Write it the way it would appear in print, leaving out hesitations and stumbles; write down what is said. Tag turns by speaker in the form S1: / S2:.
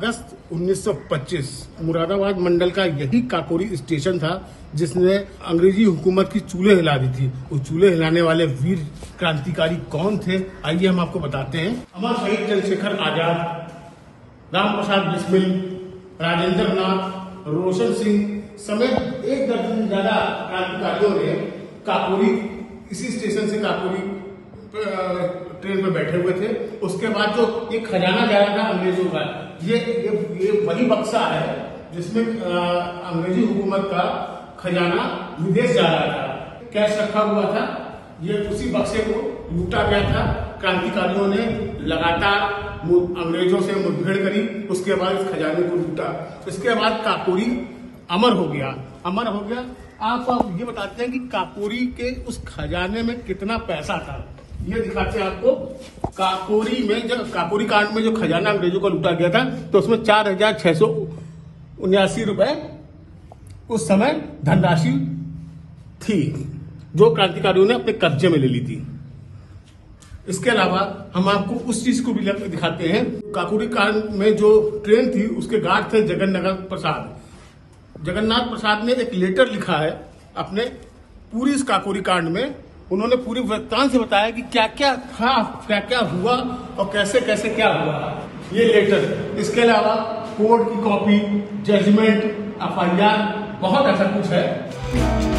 S1: अगस्त 1925 मुरादाबाद मंडल का यही काकोरी स्टेशन था जिसने अंग्रेजी हुकूमत की चूल्हे हिला दी थी। वो चूल्हे हिलाने वाले वीर क्रांतिकारी कौन थे, आइए हम आपको बताते हैं। अमर शहीद चंद्रशेखर आजाद, राम प्रसाद बिस्मिल, राजेंद्र नाथ, रोशन सिंह समेत एक दर्जन से ज्यादा क्रांतिकारियों ने काकोरी, इसी स्टेशन से काकोरी ट्रेन में बैठे हुए थे। उसके बाद जो ये खजाना जा रहा था अंग्रेजों का, ये वही बक्सा है जिसमें अंग्रेजी हुकूमत का खजाना विदेश जा रहा था, कैश रखा हुआ था। ये उसी बक्से को लूटा गया था। क्रांतिकारियों ने लगातार अंग्रेजों से मुठभेड़ करी, उसके बाद इस खजाने को लूटा। इसके बाद काकोरी अमर हो गया। आप ये बताते हैं कि काकोरी के उस खजाने में कितना पैसा था, ये दिखाते हैं आपको। काकोरी में जब काकोरी कांड में जो खजाना अंग्रेजों को लूटा गया था, तो उसमें 4,679 रुपए उस समय धनराशि थी जो क्रांतिकारियों ने अपने कब्जे में ले ली थी। इसके अलावा हम आपको उस चीज को भी दिखाते हैं। काकोरी कांड में जो ट्रेन थी उसके गार्ड थे जगन्नाथ प्रसाद। जगन्नाथ प्रसाद ने एक लेटर लिखा है अपने पूरी इस काकोरी कांड में। उन्होंने पूरी वृत्तांत से बताया कि क्या क्या था, क्या क्या हुआ और कैसे कैसे क्या हुआ ये लेटर। इसके अलावा कोर्ट की कॉपी, जजमेंट, FIR, बहुत ऐसा कुछ है।